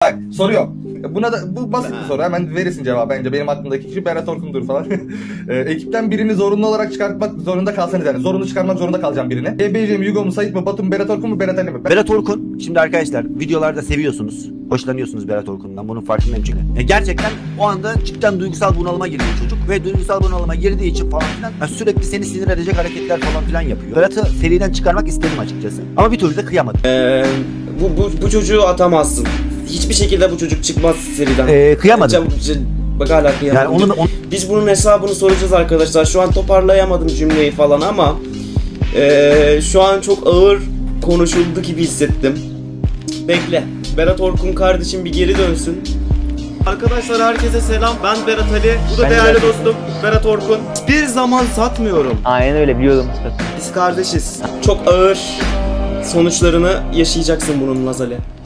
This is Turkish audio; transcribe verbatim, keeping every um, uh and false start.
Bak soruyor. Buna da bu basit bir soru. Hemen verirsin cevabı bence. Benim aklımdaki kişi Berat Orkun'dur falan. e, ekipten birini zorunlu olarak çıkartmak zorunda kalsanız yani. Zorunlu çıkarmak zorunda kalacağım birini. E B C mi, Yugo mu, Sait mi, Batu mu, Berat Orkun mu, Berat Ali mi? Ben... Berat Orkun. Şimdi arkadaşlar videolarda seviyorsunuz. Hoşlanıyorsunuz Berat Orkun'dan. Bunun farkındayım çünkü. E, gerçekten o anda cidden duygusal bunalıma giriyor çocuk. Ve duygusal bunalıma girdiği için falan filan yani sürekli seni sinir edecek hareketler falan filan yapıyor. Berat'ı seriden çıkarmak istedim açıkçası. Ama bir türlü de kıyamadım. Ee, bu, bu, bu çocuğu atamazsın. Hiçbir şekilde bu çocuk çıkmaz seriden. Ee, kıyamadım. Bak hala kıyamadım. Yani onu, onu... Biz bunun hesabını soracağız arkadaşlar. Şu an toparlayamadım cümleyi falan ama ee, şu an çok ağır konuşuldu gibi hissettim. Bekle. Berat Orkun kardeşim bir geri dönsün. Arkadaşlar herkese selam. Ben Berat Ali. Bu da ben değerli de dostum Berat Orkun. Bir zaman satmıyorum. Aynen öyle biliyordum. Biz kardeşiz. Çok ağır sonuçlarını yaşayacaksın bunun Lazali.